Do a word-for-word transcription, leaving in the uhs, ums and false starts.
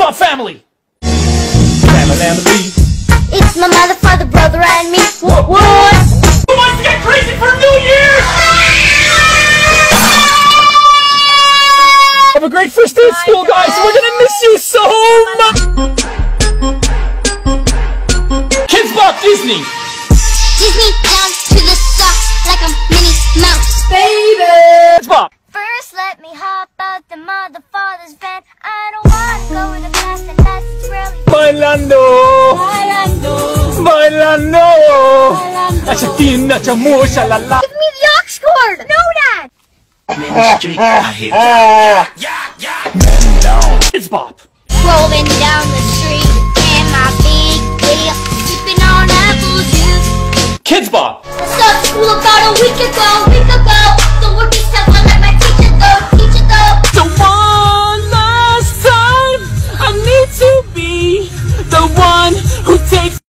Bop family! Family. It's my mother, father, brother, and me. What? What? Who wants to get crazy for New Year's? Have a great first day at school, guys. We're gonna miss you so much. Kids Bop Disney. Disney down to the socks like a Minnie Mouse. Baby. Kids Bop. First, let me hop out the mother, father's van. I don't wanna go with the class, and that's really Bailando. Bailando. Bailando. Bailando. Esa tina, chamu, shalala. Give me the aux cord. No, Dad. Men down. Kids Bop. Rolling down the street in my big wheel, sipping on apple juice. Kids Bop. I started school about a week ago, week ago.